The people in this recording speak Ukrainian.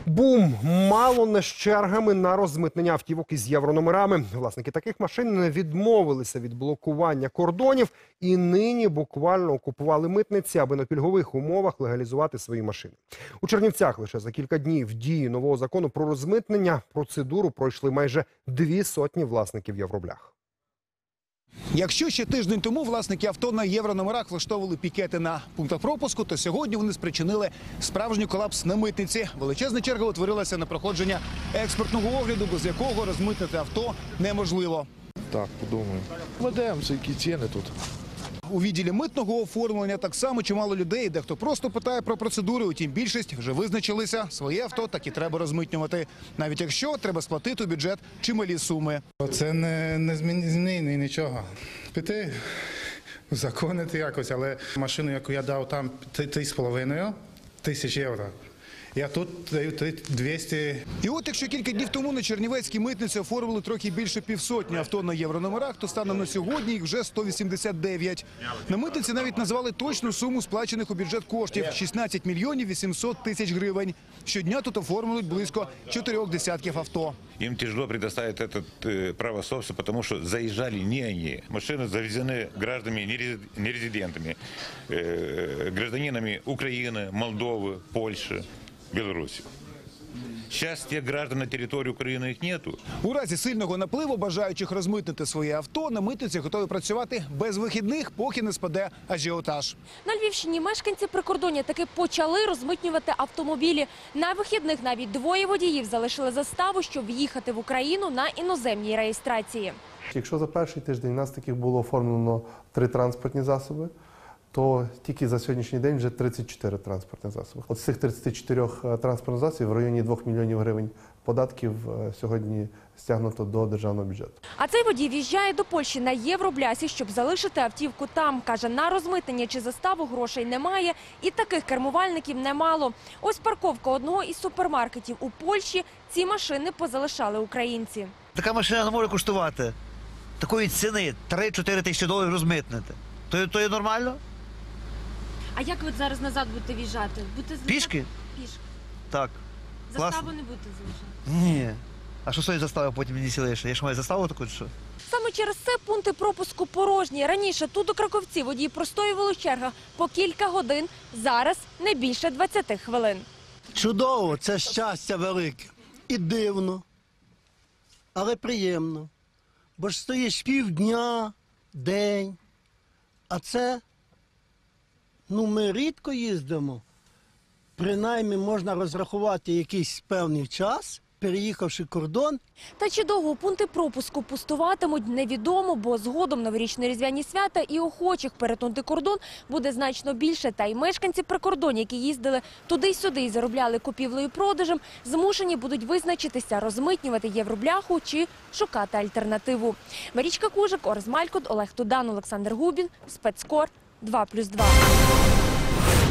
Бум! Мало не з чергами на розмитнення автівок із єврономерами. Власники таких машин відмовилися від блокування кордонів і нині буквально окупували митниці, аби на пільгових умовах легалізувати свої машини. У Чернівцях лише за кілька днів дії нового закону про розмитнення процедуру пройшли майже 200 власників євроблях. Якщо ще тиждень тому власники авто на єврономерах влаштовували пікети на пунктах пропуску, то сьогодні вони спричинили справжній колапс на митниці. Величезна черга утворилася на проходження експортного огляду, без якого розмитнити авто неможливо. Так, подумаю. Ведемося, які ціни тут. У відділі митного оформлення так само чимало людей, дехто просто питає про процедури, утім більшість вже визначилися. Своє авто так і треба розмитнювати, навіть якщо треба сплатити у бюджет чималі суми. Це не змінить нічого. Піти, узаконити якось, але машину, яку я дав там 3,5 тисячі євро, я тут даю 200. І от якщо кілька днів тому на Чернівецькій митниці оформили трохи більше півсотні авто на єврономерах, то станом на сьогодні їх вже 189. На митниці навіть назвали точну суму сплачених у бюджет коштів – 16 мільйонів 800 тисяч гривень. Щодня тут оформлюють близько 4 десятків авто. Им тяжело предоставить это право собственности, потому что заезжали не они. Машины завезены гражданами, нерезидентами, гражданинами Украины, Молдовы, Польши, Беларуси. Сейчас тех граждан на території України їх нету. У разі сильного напливу бажаючих розмитнити своє авто на митниці готові працювати без вихідних, поки не спаде ажіотаж. На Львівщині мешканці прикордоння таки почали розмитнювати автомобілі. На вихідних навіть двоє водіїв залишили заставу, щоб в'їхати в Україну на іноземній реєстрації. Якщо за перший тиждень у нас таких було оформлено 3 транспортні засоби, то тільки за сьогоднішній день вже 34 транспортні засоби. От з цих 34 транспортних засобів в районі 2 мільйонів гривень податків сьогодні стягнуто до державного бюджету. А цей водій в'їжджає до Польщі на євроблясі, щоб залишити автівку там. Каже, на розмитнення чи заставу грошей немає і таких кермувальників немало. Ось парковка одного із супермаркетів у Польщі. Ці машини позалишали українці. Така машина не може коштувати такої ціни – 3-4 тисячі доларів розмитнити. То є нормально? А як ви зараз назад будете в'їжджати? Пішки? Пішки. Так. Заставу не будете залишати? Ні. А що своєю заставою потім мені сілиш? Я ж маю заставу таку, що? Саме через це пункти пропуску порожні. Раніше тут у Краковці водії простоювали в чергах по кілька годин, зараз не більше 20 хвилин. Чудово, це щастя велике. І дивно, але приємно. Бо ж стоїш півдня, день, а це, ми рідко їздимо. Принаймні можна розрахувати якийсь певний час, переїхавши кордон. Та чи довго пункти пропуску пустуватимуть, невідомо, бо згодом новорічно-різдвяні свята і охочих перетнути кордон буде значно більше. Та й мешканці прикордоння, які їздили туди-сюди і заробляли купівлею-продажем, змушені будуть визначитися, розмитнювати євробляху чи шукати альтернативу. Марічка Кужик, Орес Малькут, Олег Тудан, Олександр Губін, Спецкор, 2+2.